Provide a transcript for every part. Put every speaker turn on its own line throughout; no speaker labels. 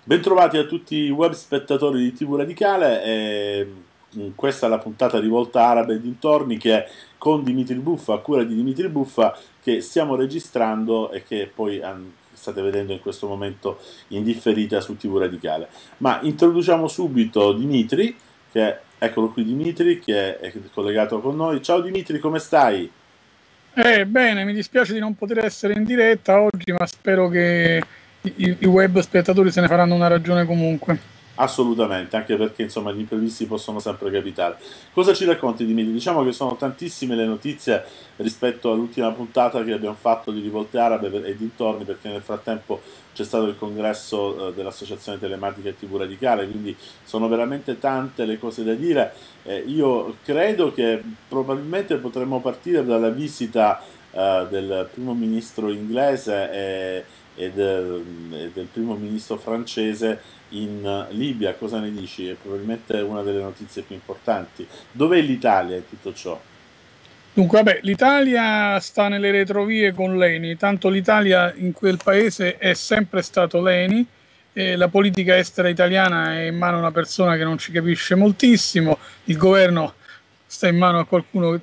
Bentrovati a tutti i web spettatori di TV Radicale. Questa è la puntata di Volta Araba e dintorni, che è con Dimitri Buffa, a cura di Dimitri Buffa, che stiamo registrando e che poi state vedendo in questo momento in differita su TV Radicale. Ma introduciamo subito Dimitri, eccolo qui Dimitri, che è collegato con noi. Ciao Dimitri, come stai?
Bene, mi dispiace di non poter essere in diretta oggi, ma spero che i web spettatori se ne faranno una ragione comunque.
Assolutamente, anche perché insomma gli imprevisti possono sempre capitare. Cosa ci racconti di me? Diciamo che sono tantissime le notizie rispetto all'ultima puntata che abbiamo fatto di Rivolte Arabe e dintorni, perché nel frattempo c'è stato il congresso dell'Associazione Telematica e TV Radicale, quindi sono veramente tante le cose da dire. Io credo che probabilmente potremmo partire dalla visita del primo ministro inglese e del primo ministro francese in Libia. Cosa ne dici? È probabilmente una delle notizie più importanti. Dov'è l'Italia in tutto ciò?
Dunque, vabbè, l'Italia sta nelle retrovie con l'ENI, tanto l'Italia in quel paese è sempre stato l'ENI, e la politica estera italiana è in mano a una persona che non ci capisce moltissimo, il governo sta in mano a qualcuno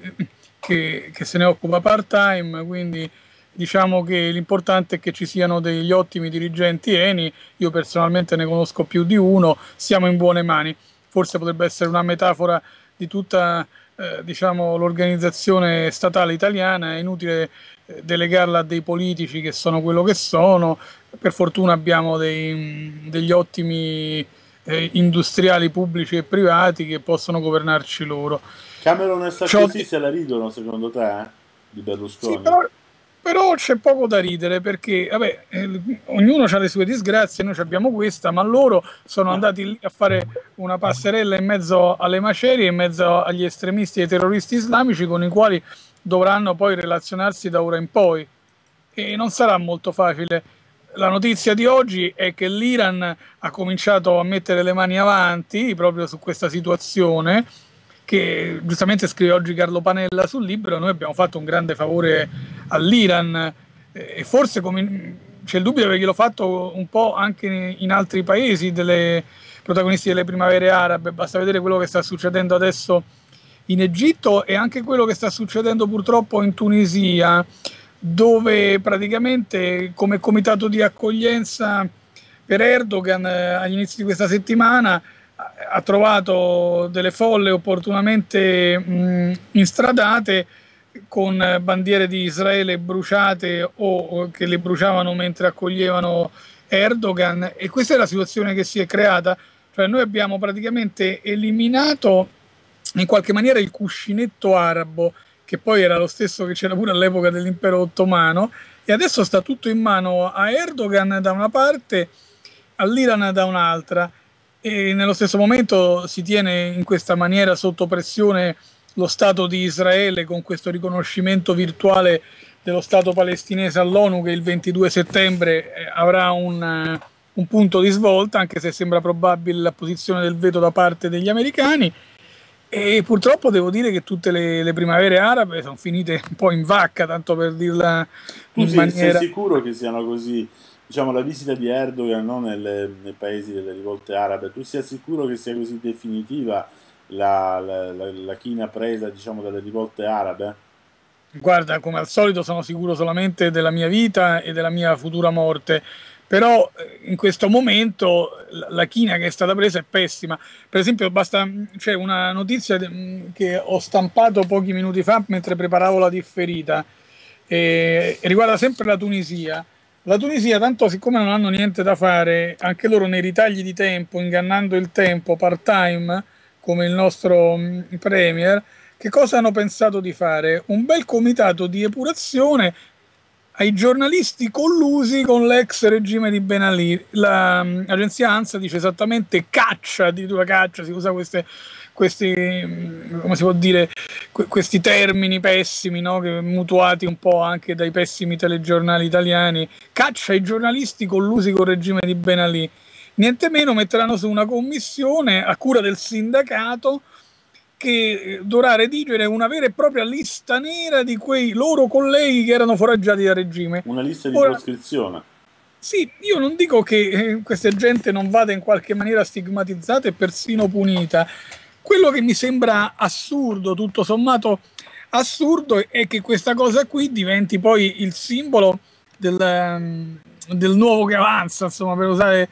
che se ne occupa part-time, quindi diciamo che l'importante è che ci siano degli ottimi dirigenti ENI, io personalmente ne conosco più di uno, siamo in buone mani. Forse potrebbe essere una metafora di tutta diciamo, l'organizzazione statale italiana. È inutile delegarla a dei politici che sono quello che sono. Per fortuna abbiamo degli ottimi industriali pubblici e privati che possono governarci loro.
Cameron e
Ciò
Sarkozy se la ridono secondo te, di
sì,
Berlusconi?
però c'è poco da ridere perché vabbè, ognuno ha le sue disgrazie, noi abbiamo questa, ma loro sono andati lì a fare una passerella in mezzo alle macerie, in mezzo agli estremisti e ai terroristi islamici con i quali dovranno poi relazionarsi da ora in poi. E non sarà molto facile. La notizia di oggi è che l'Iran ha cominciato a mettere le mani avanti proprio su questa situazione, che giustamente scrive oggi Carlo Panella sul libro. Noi abbiamo fatto un grande favore all'Iran e forse c'è il dubbio di averglielo fatto un po' anche in altri paesi delle protagonisti delle primavere arabe. Basta vedere quello che sta succedendo adesso in Egitto e anche quello che sta succedendo purtroppo in Tunisia, dove praticamente come comitato di accoglienza per Erdogan agli inizi di questa settimana ha trovato delle folle opportunamente instradate con bandiere di Israele bruciate o che le bruciavano mentre accoglievano Erdogan, e questa è la situazione che si è creata. Cioè noi abbiamo praticamente eliminato in qualche maniera il cuscinetto arabo, che poi era lo stesso che c'era pure all'epoca dell'impero ottomano, e adesso sta tutto in mano a Erdogan da una parte, all'Iran da un'altra, e nello stesso momento si tiene in questa maniera sotto pressione lo Stato di Israele con questo riconoscimento virtuale dello Stato palestinese all'ONU, che il 22 settembre avrà un punto di svolta, anche se sembra probabile la posizione del veto da parte degli americani. E purtroppo devo dire che tutte le primavere arabe sono finite un po' in vacca, tanto per dirla
Tu
in
sei
maniera...
sicuro che siano così, diciamo, la visita di Erdogan, no, nei paesi delle rivolte arabe, tu sei sicuro che sia così definitiva la china presa, diciamo, dalle rivolte arabe?
Guarda, come al solito sono sicuro solamente della mia vita e della mia futura morte, però in questo momento la china che è stata presa è pessima. Per esempio, c'è una notizia che ho stampato pochi minuti fa mentre preparavo la differita, e riguarda sempre la Tunisia. La Tunisia, tanto siccome non hanno niente da fare, anche loro nei ritagli di tempo, ingannando il tempo part-time, come il nostro premier, che cosa hanno pensato di fare? Un bel comitato di epurazione ai giornalisti collusi con l'ex regime di Ben Ali. L'agenzia ANSA dice esattamente caccia, addirittura caccia, si usa come si può dire, questi termini pessimi, no? Che mutuati un po' anche dai pessimi telegiornali italiani. Caccia i giornalisti collusi con il regime di Ben Ali. Niente meno metteranno su una commissione a cura del sindacato che dovrà redigere una vera e propria lista nera di quei loro colleghi che erano foraggiati dal regime.
Una lista di
Ora,
proscrizione.
Sì, io non dico che questa gente non vada in qualche maniera stigmatizzata e persino punita. Quello che mi sembra assurdo, tutto sommato assurdo, è che questa cosa qui diventi poi il simbolo del nuovo che avanza, insomma, per usare...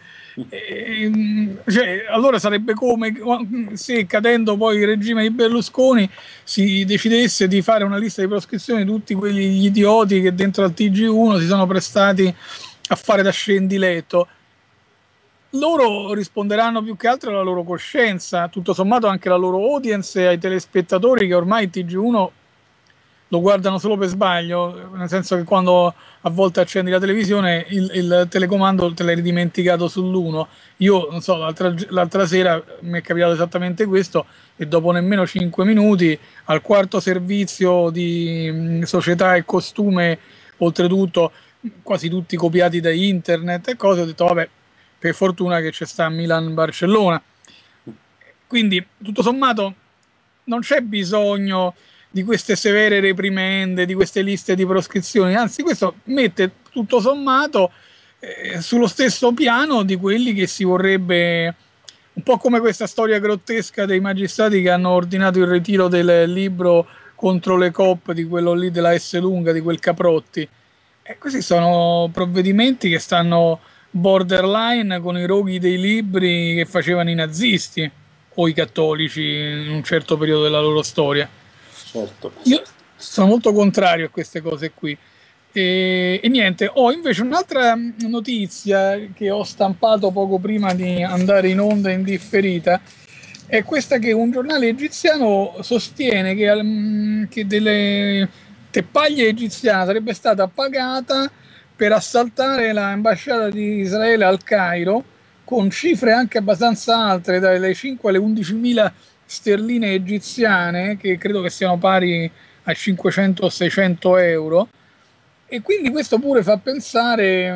cioè, allora sarebbe come se, cadendo poi il regime di Berlusconi, si decidesse di fare una lista di proscrizione di tutti quegli idioti che dentro al TG1 si sono prestati a fare da scendiletto. Loro risponderanno più che altro alla loro coscienza, tutto sommato anche la loro audience e ai telespettatori, che ormai il TG1 lo guardano solo per sbaglio, nel senso che quando a volte accendi la televisione il telecomando te l'hai ridimenticato sull'1. Io non so, l'altra sera mi è capitato esattamente questo, e dopo nemmeno 5 minuti al quarto servizio di società e costume, oltretutto quasi tutti copiati da internet e cose, ho detto vabbè, per fortuna che c'è sta Milan-Barcellona. Quindi tutto sommato non c'è bisogno di queste severe reprimende, di queste liste di proscrizioni, anzi questo mette tutto sommato sullo stesso piano di quelli che si vorrebbe, un po' come questa storia grottesca dei magistrati che hanno ordinato il ritiro del libro contro le COP, di quello lì della S lunga, di quel Caprotti. E questi sono provvedimenti che stanno borderline con i roghi dei libri che facevano i nazisti o i cattolici in un certo periodo della loro storia.
Certo.
Io sono molto contrario a queste cose qui. E niente, ho invece un'altra notizia che ho stampato poco prima di andare in onda in differita. È questa, che un giornale egiziano sostiene che delle Teppaglia egiziana sarebbe stata pagata per assaltare l'ambasciata di Israele al Cairo, con cifre anche abbastanza alte, dalle 5 alle 11.000 sterline egiziane, che credo che siano pari a 500 o 600 euro. E quindi questo pure fa pensare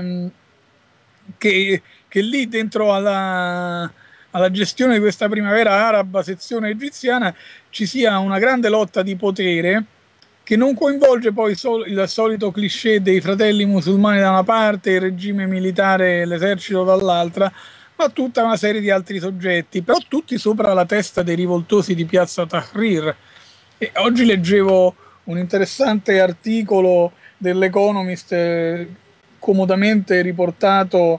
che lì dentro alla gestione di questa primavera araba, sezione egiziana, ci sia una grande lotta di potere che non coinvolge poi il solito cliché dei fratelli musulmani da una parte, il regime militare e l'esercito dall'altra, ma tutta una serie di altri soggetti, però tutti sopra la testa dei rivoltosi di Piazza Tahrir. E oggi leggevo un interessante articolo dell'Economist, comodamente riportato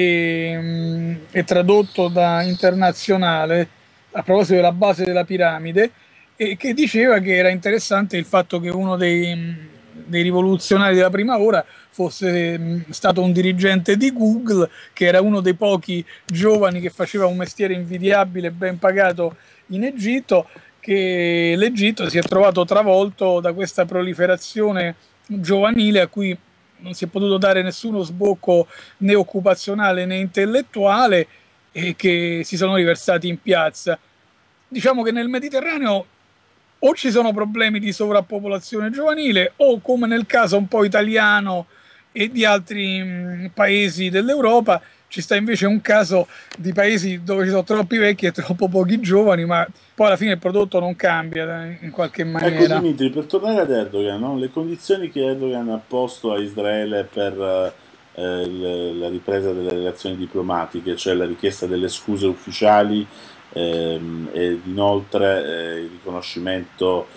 e tradotto da Internazionale, a proposito della base della piramide, e che diceva che era interessante il fatto che uno dei rivoluzionari della prima ora fosse stato un dirigente di Google, che era uno dei pochi giovani che faceva un mestiere invidiabile, ben pagato in Egitto, che l'Egitto si è trovato travolto da questa proliferazione giovanile a cui non si è potuto dare nessuno sbocco né occupazionale né intellettuale, e che si sono riversati in piazza. Diciamo che nel Mediterraneo o ci sono problemi di sovrappopolazione giovanile, o come nel caso un po' italiano e di altri paesi dell'Europa, ci sta invece un caso di paesi dove ci sono troppi vecchi e troppo pochi giovani, ma poi alla fine il prodotto non cambia in qualche
Ecco
maniera.
Dimitri, per tornare ad Erdogan, no? Le condizioni che Erdogan ha posto a Israele per la ripresa delle relazioni diplomatiche, cioè la richiesta delle scuse ufficiali, ed inoltre il riconoscimento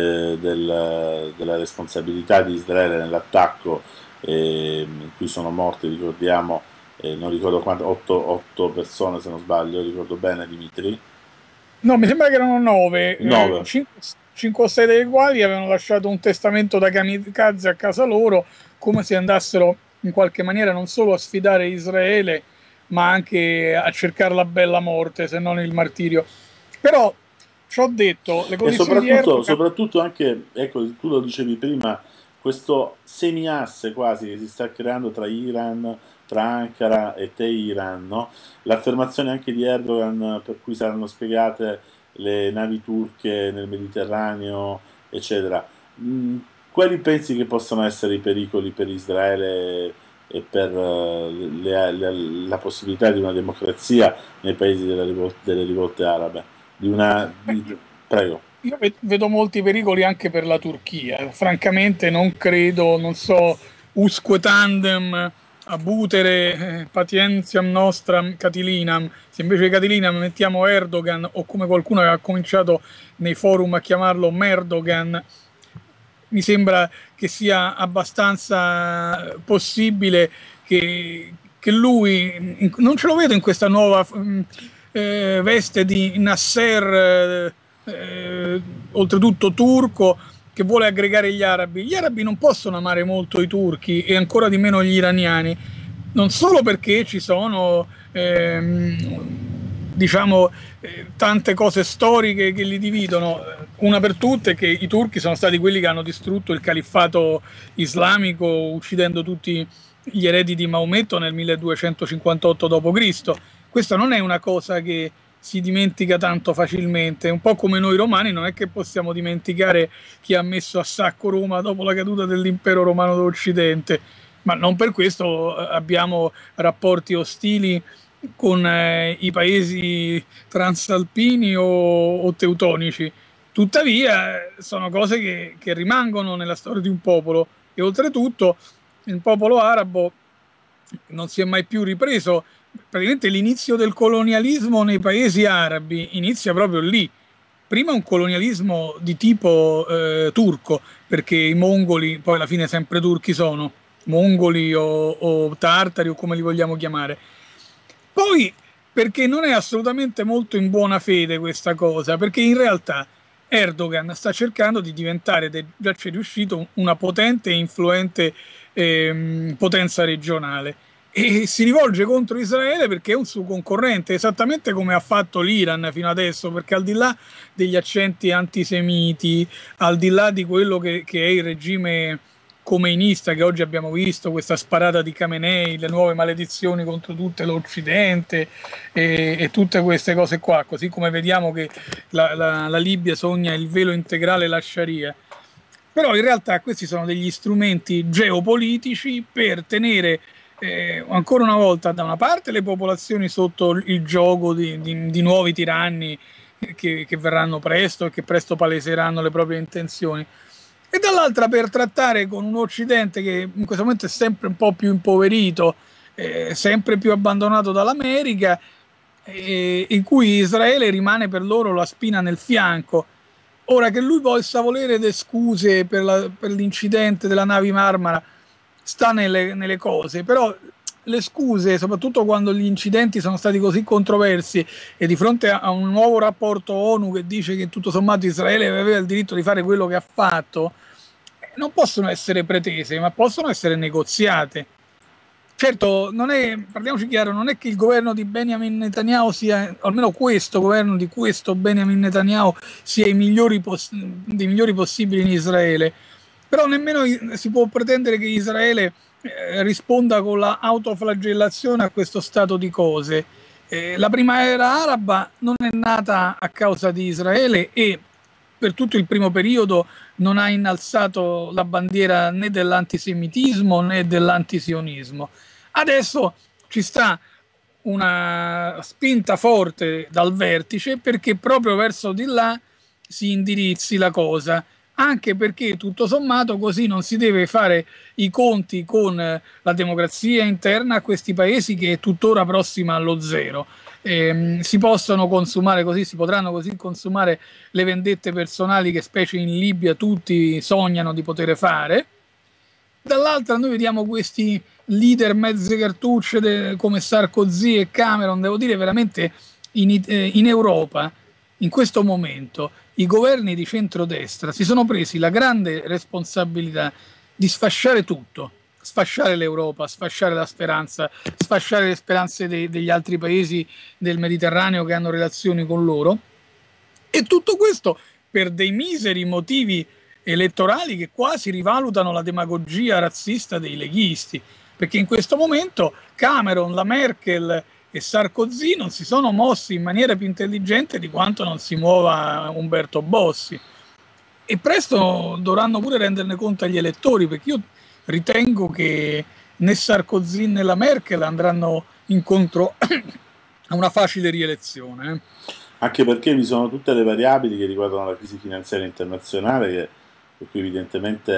della responsabilità di Israele nell'attacco, in cui sono morte, ricordiamo, non ricordo quanto, 8 persone se non sbaglio, ricordo bene Dimitri,
No, mi sembra che erano 9,
9.
5 o 6 dei quali avevano lasciato un testamento da kamikaze a casa loro, come se andassero in qualche maniera non solo a sfidare Israele, ma anche a cercare la bella morte, se non il martirio. Però, ci ho detto, le
E
condizioni di
soprattutto,
Erdogan...
soprattutto anche, ecco, tu lo dicevi prima, questo semiasse quasi che si sta creando tra Iran, tra Ankara e Teheran, no? L'affermazione anche di Erdogan per cui saranno spiegate le navi turche nel Mediterraneo, eccetera. Mm, Quali pensi che possano essere i pericoli per Israele e per la possibilità di una democrazia nei paesi delle rivolte arabe? Prego.
Io vedo molti pericoli anche per la Turchia. Francamente non credo, non so, usque tandem abutere patientiam nostram Catilinam, se invece di Catilinam mettiamo Erdogan, o come qualcuno aveva cominciato nei forum a chiamarlo Merdogan, mi sembra che sia abbastanza possibile che lui, non ce lo vedo in questa nuova veste di Nasser, oltretutto turco, che vuole aggregare gli arabi. Gli arabi non possono amare molto i turchi e ancora di meno gli iraniani, non solo perché ci sono diciamo tante cose storiche che li dividono. Una per tutte è che i turchi sono stati quelli che hanno distrutto il califfato islamico uccidendo tutti gli eredi di Maometto nel 1258 d.C. Questa non è una cosa che si dimentica tanto facilmente, un po' come noi romani non è che possiamo dimenticare chi ha messo a sacco Roma dopo la caduta dell'impero romano d'Occidente, ma non per questo abbiamo rapporti ostili con i paesi transalpini o teutonici. Tuttavia sono cose che rimangono nella storia di un popolo, e oltretutto il popolo arabo non si è mai più ripreso. Praticamente l'inizio del colonialismo nei paesi arabi inizia proprio lì. Prima un colonialismo di tipo turco, perché i mongoli, poi alla fine sempre turchi sono, mongoli o tartari o come li vogliamo chiamare. Poi perché non è assolutamente molto in buona fede questa cosa, perché in realtà Erdogan sta cercando di diventare, già ci è riuscito, una potente e influente potenza regionale, e si rivolge contro Israele perché è un suo concorrente, esattamente come ha fatto l'Iran fino adesso, perché al di là degli accenti antisemiti, al di là di quello che è il regime khomeinista che oggi abbiamo visto, questa sparata di Khamenei, le nuove maledizioni contro tutto l'Occidente e tutte queste cose qua, così come vediamo che la Libia sogna il velo integrale e la Sharia. Però in realtà questi sono degli strumenti geopolitici per tenere ancora una volta da una parte le popolazioni sotto il gioco di nuovi tiranni che verranno presto e che presto paleseranno le proprie intenzioni, e dall'altra per trattare con un Occidente che in questo momento è sempre un po' più impoverito, sempre più abbandonato dall'America, in cui Israele rimane per loro la spina nel fianco. Ora, che lui possa volere le scuse per l'incidente della nave Marmara sta nelle cose, però le scuse, soprattutto quando gli incidenti sono stati così controversi e di fronte a un nuovo rapporto ONU che dice che tutto sommato Israele aveva il diritto di fare quello che ha fatto, non possono essere pretese, ma possono essere negoziate. Certo, non è, parliamoci chiaro, non è che il governo di Benjamin Netanyahu sia, almeno questo governo di questo Benjamin Netanyahu, sia dei migliori possibili in Israele, però nemmeno si può pretendere che Israele risponda con la autoflagellazione a questo stato di cose. La primavera araba non è nata a causa di Israele e per tutto il primo periodo non ha innalzato la bandiera né dell'antisemitismo né dell'antisionismo. Adesso ci sta una spinta forte dal vertice perché proprio verso di là si indirizzi la cosa, anche perché tutto sommato così non si deve fare i conti con la democrazia interna a questi paesi che è tuttora prossima allo zero. Si possono consumare così, si potranno così consumare le vendette personali che specie in Libia tutti sognano di poter fare. Dall'altra noi vediamo questi leader mezze cartucce come Sarkozy e Cameron, devo dire veramente in Europa in questo momento i governi di centrodestra si sono presi la grande responsabilità di sfasciare tutto, sfasciare l'Europa, sfasciare la speranza, sfasciare le speranze degli altri paesi del Mediterraneo che hanno relazioni con loro, e tutto questo per dei miseri motivi elettorali che quasi rivalutano la demagogia razzista dei leghisti, perché in questo momento Cameron, la Merkel e Sarkozy non si sono mossi in maniera più intelligente di quanto non si muova Umberto Bossi, e presto dovranno pure renderne conto agli elettori, perché io ritengo che né Sarkozy né la Merkel andranno incontro a una facile rielezione.
Anche perché vi sono tutte le variabili che riguardano la crisi finanziaria internazionale, per cui evidentemente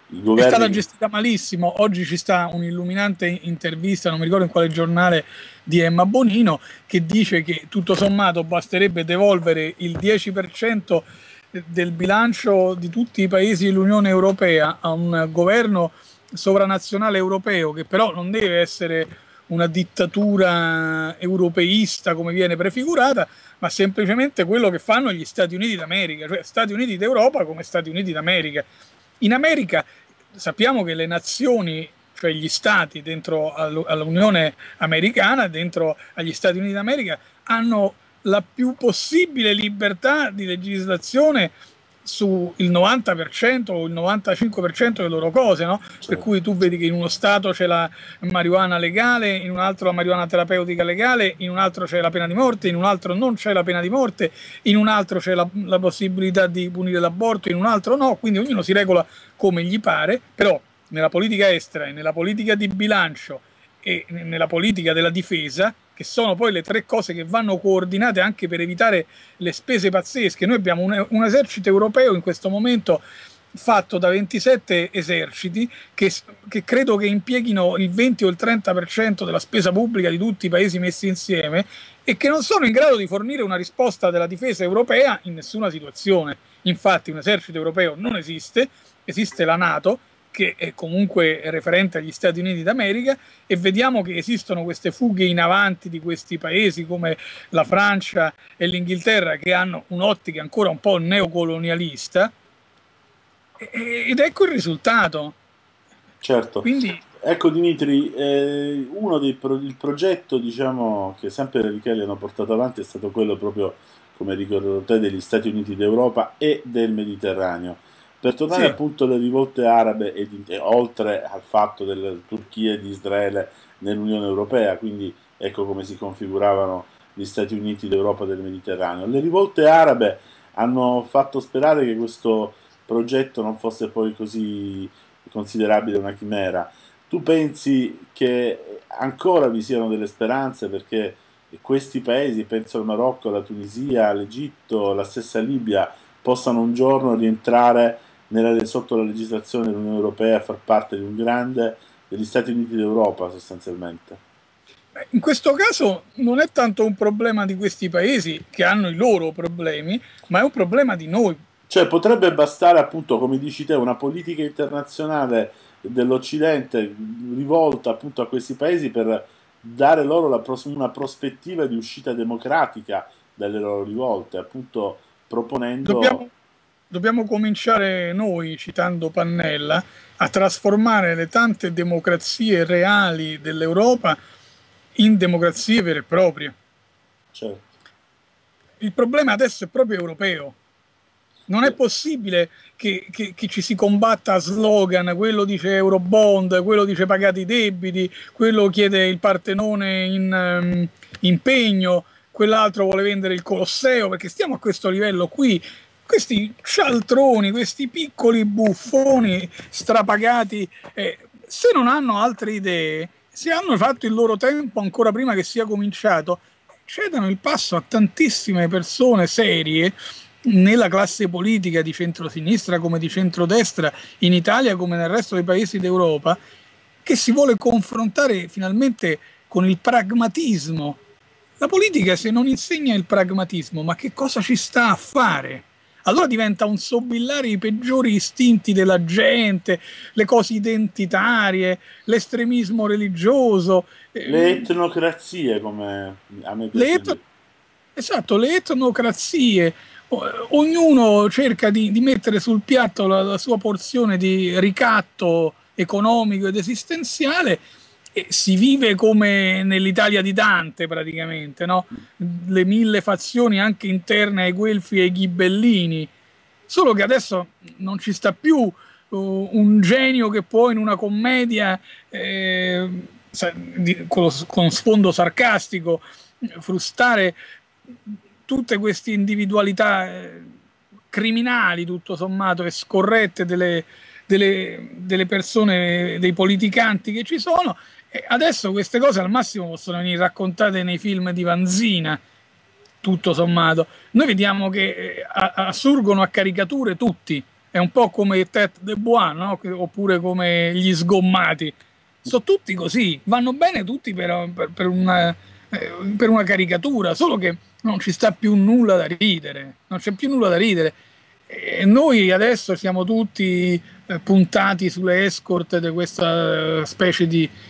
i
È stata
governi...
gestita malissimo. Oggi ci sta un'illuminante intervista, non mi ricordo in quale giornale, di Emma Bonino, che dice che tutto sommato basterebbe devolvere il 10% del bilancio di tutti i paesi dell'Unione Europea a un governo sovranazionale europeo, che però non deve essere una dittatura europeista come viene prefigurata, ma semplicemente quello che fanno gli Stati Uniti d'America, cioè Stati Uniti d'Europa come Stati Uniti d'America. In America sappiamo che le nazioni, cioè gli stati dentro all'Unione Americana, dentro agli Stati Uniti d'America, hanno la più possibile libertà di legislazione sul 90% o il 95% delle loro cose, no? Per
Certo,
cui tu vedi che in uno stato c'è la marijuana legale, in un altro la marijuana terapeutica legale, in un altro c'è la pena di morte, in un altro non c'è la pena di morte, in un altro c'è la possibilità di punire l'aborto, in un altro no, quindi ognuno si regola come gli pare, però nella politica estera e nella politica di bilancio e nella politica della difesa, che sono poi le tre cose che vanno coordinate anche per evitare le spese pazzesche. Noi abbiamo un esercito europeo in questo momento fatto da 27 eserciti che credo che impieghino il 20 o il 30% della spesa pubblica di tutti i paesi messi insieme e che non sono in grado di fornire una risposta della difesa europea in nessuna situazione. Infatti un esercito europeo non esiste, esiste la NATO, che è comunque referente agli Stati Uniti d'America, e vediamo che esistono queste fughe in avanti di questi paesi come la Francia e l'Inghilterra, che hanno un'ottica ancora un po' neocolonialista, ed ecco il risultato.
certo.
Quindi
Ecco Dimitri, il progetto diciamo, che sempre i Richelli hanno portato avanti è stato quello proprio, come ricordo te, degli Stati Uniti d'Europa e del Mediterraneo. Per tornare
sì,
appunto alle rivolte arabe e oltre al fatto della Turchia e di Israele nell'Unione Europea, quindi ecco come si configuravano gli Stati Uniti d'Europa e del Mediterraneo. Le rivolte arabe hanno fatto sperare che questo progetto non fosse poi così considerabile una chimera. Tu pensi che ancora vi siano delle speranze perché questi paesi, penso al Marocco, alla Tunisia, all'Egitto, la stessa Libia, possano un giorno rientrare sotto la legislazione dell'Unione Europea e far parte di un grande degli Stati Uniti d'Europa sostanzialmente?
in questo caso non è tanto un problema di questi paesi che hanno i loro problemi, ma è un problema di noi.
Cioè potrebbe bastare appunto, come dici te, una politica internazionale dell'Occidente rivolta appunto a questi paesi per dare loro una prospettiva di uscita democratica dalle loro rivolte, appunto proponendo...
Dobbiamo, dobbiamo cominciare noi, citando Pannella, a trasformare le tante democrazie reali dell'Europa in democrazie vere e proprie.
Certo.
Il problema adesso è proprio europeo. Non è possibile che ci si combatta a slogan, quello dice Eurobond, quello dice pagate i debiti, quello chiede il Partenone in impegno, quell'altro vuole vendere il Colosseo, perché stiamo a questo livello qui. Questi cialtroni, questi piccoli buffoni strapagati, se non hanno altre idee, se hanno fatto il loro tempo ancora prima che sia cominciato, cedono il passo a tantissime persone serie nella classe politica di centrosinistra come di centrodestra in Italia come nel resto dei paesi d'Europa, che si vuole confrontare finalmente con il pragmatismo. La politica, se non insegna il pragmatismo, ma che cosa ci sta a fare? Allora diventa un sobillare i peggiori istinti della gente, le cose identitarie, l'estremismo religioso,
Le etnocrazie, come a me
le,
piace
et-
dire.
esatto, le etnocrazie. Ognuno cerca di mettere sul piatto la sua porzione di ricatto economico ed esistenziale e si vive come nell'Italia di Dante praticamente, no? Le mille fazioni anche interne ai Guelfi e ai Ghibellini, solo che adesso non ci sta più un genio che può in una commedia con sfondo sarcastico frustare tutte queste individualità criminali, tutto sommato, e scorrette delle persone, dei politicanti che ci sono. E adesso queste cose al massimo possono venire raccontate nei film di Vanzina, tutto sommato. Noi vediamo che assurgono a caricature tutti. è un po' come i Tête de Bois, no? Oppure come gli sgommati. Sono tutti così, vanno bene tutti per una caricatura, solo che non ci sta più nulla da ridere, non c'è più nulla da ridere. E noi adesso siamo tutti puntati sulle escort di questa specie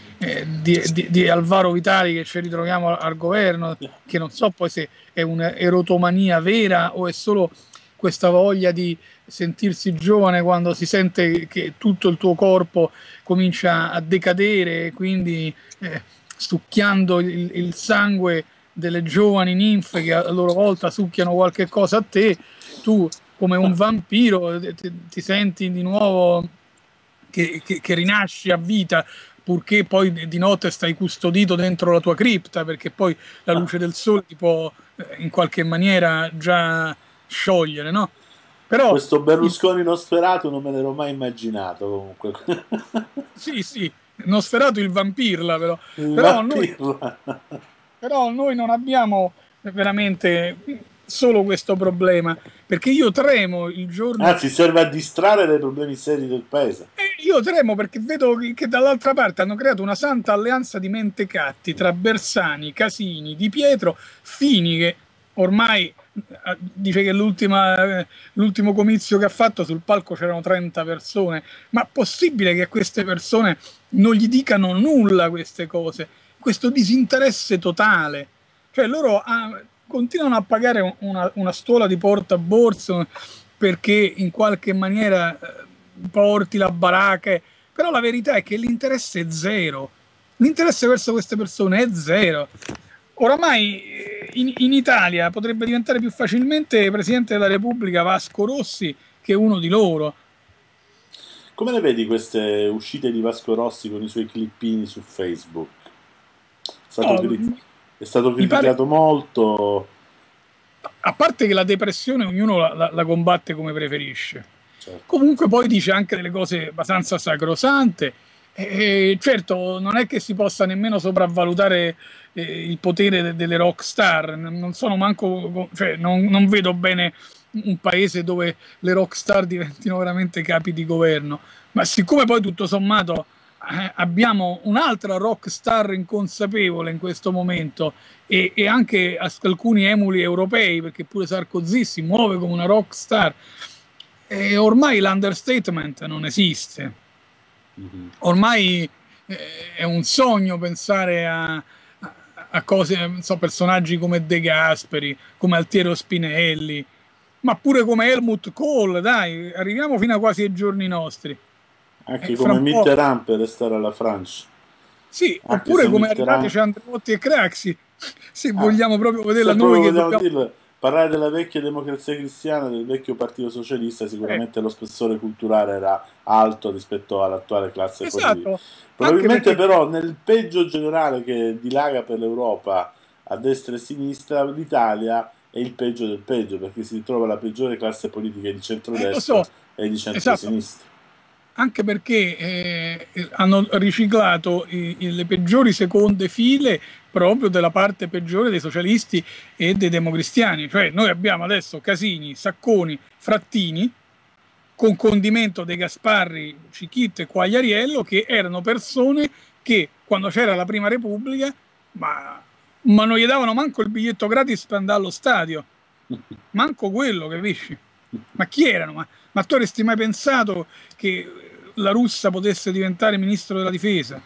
di Alvaro Vitali che ci ritroviamo al governo, che non so poi se è un'erotomania vera o è solo questa voglia di sentirsi giovane quando si sente che tutto il tuo corpo comincia a decadere, quindi succhiando il sangue delle giovani ninfe che a loro volta succhiano qualche cosa a te, tu come un vampiro ti senti di nuovo che rinasci a vita, purché poi di notte stai custodito dentro la tua cripta, perché poi la luce del sole ti può in qualche maniera già sciogliere, no? Però
Questo Berlusconi Nosferatu non me l'ero mai immaginato comunque.
sì, sì, Nosferatu il vampirla,
Il
però
vampiro.
noi non abbiamo veramente solo questo problema, perché io tremo il giorno.
Anzi, serve a distrarre dai problemi seri del paese.
Io tremo perché vedo che dall'altra parte hanno creato una santa alleanza di mentecatti tra Bersani, Casini, Di Pietro, Fini, che ormai dice che l'ultimo comizio che ha fatto sul palco c'erano 30 persone. Ma possibile che a queste persone non gli dicano nulla queste cose? Questo disinteresse totale. Cioè loro continuano a pagare una stuola di portaborse perché in qualche maniera porti la baracca, però la verità è che l'interesse è zero, l'interesse verso queste persone è zero. Oramai in Italia potrebbe diventare più facilmente Presidente della Repubblica Vasco Rossi che uno di loro.
Come le vedi queste uscite di Vasco Rossi con i suoi clippini su Facebook?
No,
È stato
mi pare,
criticato molto.
a parte che la depressione ognuno la combatte come preferisce.
Certo.
Comunque poi dice anche delle cose abbastanza sacrosante. Certo, non è che si possa nemmeno sopravvalutare il potere delle rock star. Non sono manco, cioè, non vedo bene un paese dove le rock star diventino veramente capi di governo. Ma siccome poi tutto sommato abbiamo un'altra rock star inconsapevole in questo momento e anche alcuni emuli europei, perché pure Sarkozy si muove come una rock star, e ormai l'understatement non esiste. Ormai è un sogno pensare a cose, non so, personaggi come De Gasperi, come Altiero Spinelli, ma pure come Helmut Kohl, dai, arriviamo fino a quasi ai giorni nostri.
Anche
Fra
come
un po'.
Mitterrand per restare alla Francia.
Sì,
Anche
oppure
se
come
Mitterrand...
Arrivati Andreotti e Craxi, se
Ah,
vogliamo proprio vederla
se proprio
noi che
vogliamo
dobbiamo.
dirlo, parlare della vecchia democrazia cristiana, del vecchio partito socialista,
Eh,
sicuramente lo spessore culturale era alto rispetto all'attuale classe politica.
esatto, anche
Probabilmente
perché
però nel peggio generale che dilaga per l'Europa a destra e a sinistra, l'Italia è il peggio del peggio, perché si trova la peggiore classe politica di
lo so,
centrodestra e di
esatto,
centrosinistra.
anche perché hanno riciclato le peggiori seconde file proprio della parte peggiore dei socialisti e dei democristiani. Cioè noi abbiamo adesso Casini, Sacconi, Frattini, con condimento dei Gasparri, Cicchitto e Quagliariello, che erano persone che quando c'era la Prima Repubblica, ma non gli davano manco il biglietto gratis per andare allo stadio, manco quello, capisci? Ma chi erano? Ma tu avresti mai pensato che la russa potesse diventare ministro della difesa?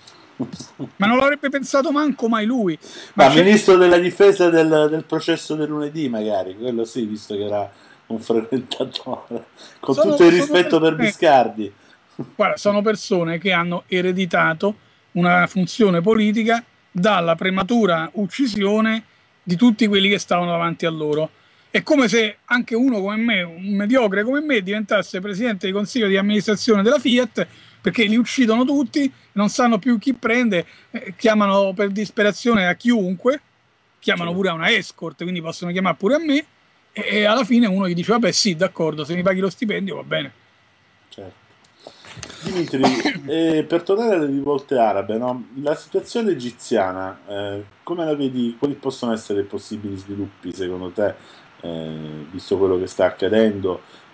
Ma non l'avrebbe pensato manco mai lui. Ma
Ma
c'è,
ministro della difesa del processo del lunedì, magari, quello sì, visto che era un frequentatore, con tutto il
sono
rispetto per
persone.
Biscardi.
Guarda, sono persone che hanno ereditato una funzione politica dalla prematura uccisione di tutti quelli che stavano davanti a loro. È come se anche uno come me, un mediocre come me, diventasse presidente di consiglio di amministrazione della Fiat, perché li uccidono tutti, non sanno più chi prende, chiamano per disperazione a chiunque, chiamano
Cioè,
pure a una escort, quindi possono chiamare pure a me, e alla fine uno gli dice, vabbè sì, d'accordo, se mi paghi lo stipendio va bene.
certo. Dimitri, per tornare alle rivolte arabe, no? La situazione egiziana, come la vedi? Quali possono essere i possibili sviluppi secondo te, visto quello che sta accadendo?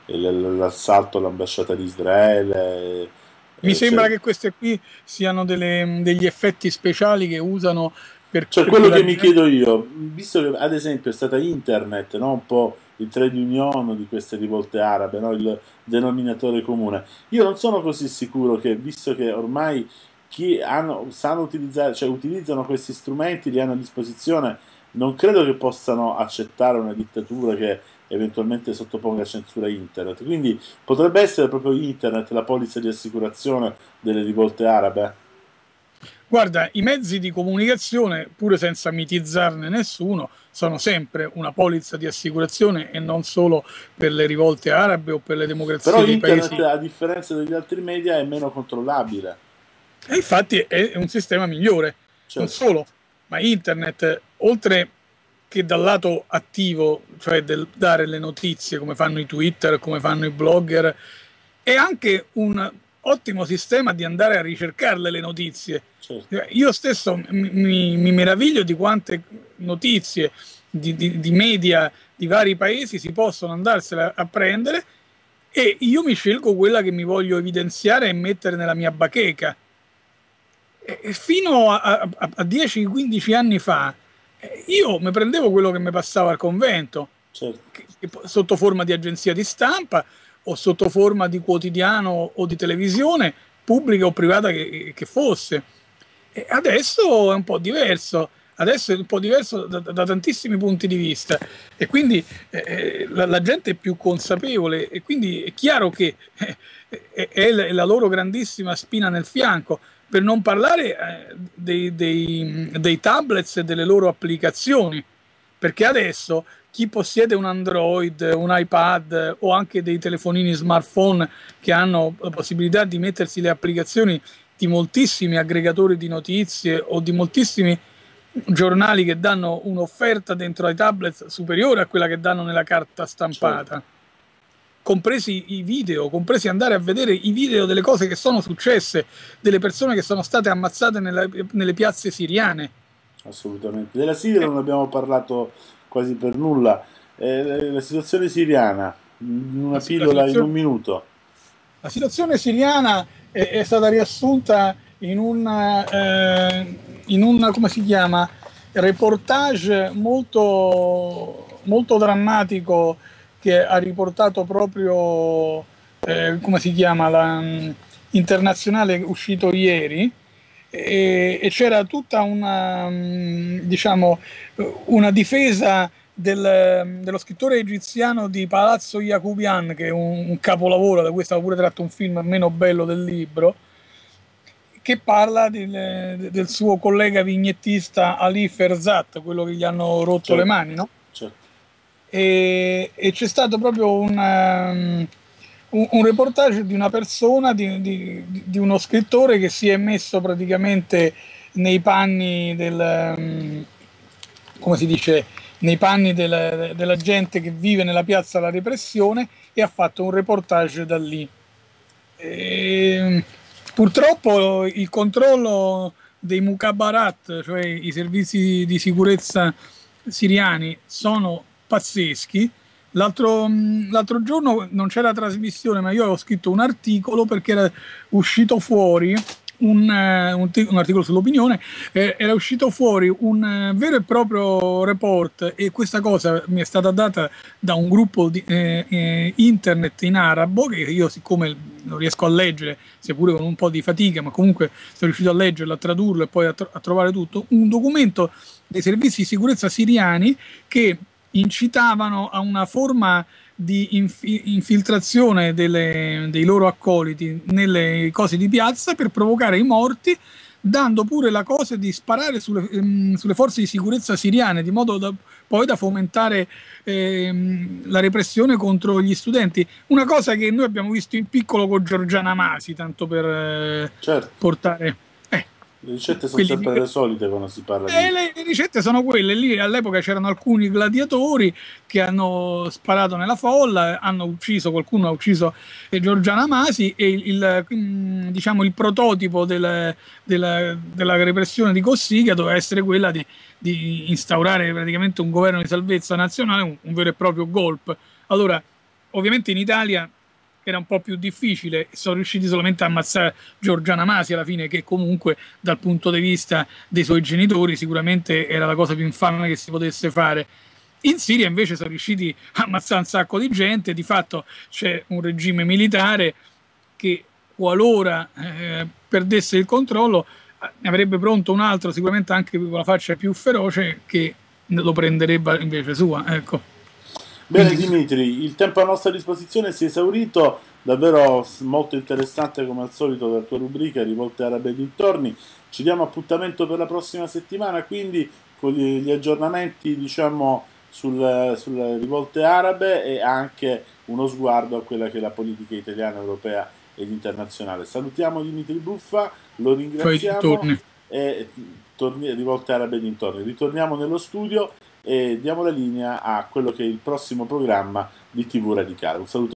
l'assalto all'ambasciata di Israele,
Mi
cioè,
sembra che queste qui siano degli effetti speciali che usano
cioè,
perché
quello che
la
mi
gente...
chiedo io, visto che ad esempio è stata internet, no? Un po' il trade union di queste rivolte arabe, no? Il denominatore comune, io non sono così sicuro che, visto che ormai sanno utilizzare, cioè utilizzano questi strumenti, li hanno a disposizione, non credo che possano accettare una dittatura che eventualmente sottoponga a censura internet. Quindi potrebbe essere proprio internet la polizza di assicurazione delle rivolte arabe?
Guarda, i mezzi di comunicazione, pure senza mitizzarne nessuno, sono sempre una polizza di assicurazione e non solo per le rivolte arabe o per le
Però
democrazie dei
internet,
paesi.
a differenza degli altri media, è meno controllabile.
E infatti è un sistema migliore, non
Certo,
solo, ma internet, oltre che dal lato attivo, cioè del dare le notizie come fanno i Twitter, come fanno i blogger, è anche un ottimo sistema di andare a ricercarle le notizie.
certo.
Io stesso mi meraviglio di quante notizie di media di vari paesi si possono andarsene a prendere e io mi scelgo quella che mi voglio evidenziare e mettere nella mia bacheca. E fino a 10-15 anni fa io mi prendevo quello che mi passava al convento,
Certo.
sotto forma di agenzia di stampa o sotto forma di quotidiano o di televisione, pubblica o privata che fosse. E adesso è un po' diverso, adesso è un po' diverso da tantissimi punti di vista e quindi la gente è più consapevole e quindi è chiaro che è la loro grandissima spina nel fianco, per non parlare dei tablets e delle loro applicazioni, perché adesso chi possiede un Android, un iPad o anche dei telefonini smartphone che hanno la possibilità di mettersi le applicazioni di moltissimi aggregatori di notizie o di moltissimi giornali che danno un'offerta dentro ai tablet superiore a quella che danno nella carta
Certo.
stampata, compresi i video, compresi andare a vedere i video delle cose che sono successe, delle persone che sono state ammazzate nelle piazze siriane.
Assolutamente. Della Siria non abbiamo parlato quasi per nulla. La situazione siriana, in una
La
pillola, in un
situazione,
minuto.
la situazione siriana è stata riassunta in un, come si chiama, reportage molto drammatico che ha riportato proprio, come si chiama, internazionale uscito ieri e c'era tutta diciamo, una difesa dello scrittore egiziano di Palazzo Jacobian, che è un capolavoro, da cui è stato pure tratto un film meno bello del libro, che parla del suo collega vignettista Ali Ferzat, quello che gli hanno rotto le
Certo,
mani, no?
certo.
E c'è stato proprio un reportage di una persona, di uno scrittore che si è messo praticamente nei panni come si dice, nei panni della gente che vive nella piazza della repressione e ha fatto un reportage da lì. E, purtroppo il controllo dei Mukhabarat, cioè i servizi di sicurezza siriani, sono pazzeschi. L'altro giorno non c'era trasmissione, ma io avevo scritto un articolo perché era uscito fuori un articolo sull'opinione, era uscito fuori un vero e proprio report e questa cosa mi è stata data da un gruppo di internet in arabo che io siccome non riesco a leggere, seppure con un po' di fatica, ma comunque sono riuscito a leggerlo, a tradurlo e poi a trovare tutto, un documento dei servizi di sicurezza siriani che incitavano a una forma di infiltrazione dei loro accoliti nelle cose di piazza per provocare i morti, dando pure la cosa di sparare sulle forze di sicurezza siriane, di modo poi da fomentare la repressione contro gli studenti. Una cosa che noi abbiamo visto in piccolo con Giorgiana Masi, tanto per
Certo.
portare eh,
Le ricette sono
quelli
sempre le solite quando si parla di...
le ricette sono quelle. Lì all'epoca c'erano alcuni gladiatori che hanno sparato nella folla, hanno ucciso, qualcuno ha ucciso Giorgiana Masi e diciamo, il prototipo della repressione di Cossiga doveva essere quella di instaurare praticamente un governo di salvezza nazionale, un vero e proprio golpe. Allora, ovviamente in Italia era un po' più difficile, sono riusciti solamente a ammazzare Giorgiana Masi alla fine, che comunque dal punto di vista dei suoi genitori sicuramente era la cosa più infame che si potesse fare. In Siria invece sono riusciti a ammazzare un sacco di gente, di fatto c'è un regime militare che qualora perdesse il controllo ne avrebbe pronto un altro, sicuramente anche con la faccia più feroce, che lo prenderebbe invece sua. Ecco.
Bene
Quindi
Dimitri, il tempo a nostra disposizione si è esaurito, davvero molto interessante come al solito la tua rubrica Rivolte Arabe e dintorni. Ci diamo appuntamento per la prossima settimana, quindi con gli aggiornamenti diciamo sulle rivolte arabe e anche uno sguardo a quella che è la politica italiana, europea ed internazionale. Salutiamo Dimitri Buffa, lo
poi
ringraziamo
torni.
e rivolte arabe e dintorni. Ritorniamo nello studio e diamo la linea a quello che è il prossimo programma di TV Radicale. Un saluto.